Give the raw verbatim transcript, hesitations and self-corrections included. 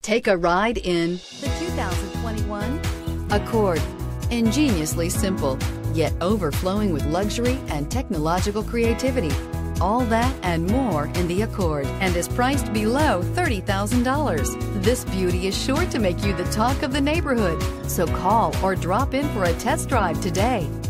Take a ride in the two thousand twenty-one Accord. Ingeniously simple, yet overflowing with luxury and technological creativity. All that and more in the Accord, and is priced below thirty thousand dollars. This beauty is sure to make you the talk of the neighborhood. So call or drop in for a test drive today.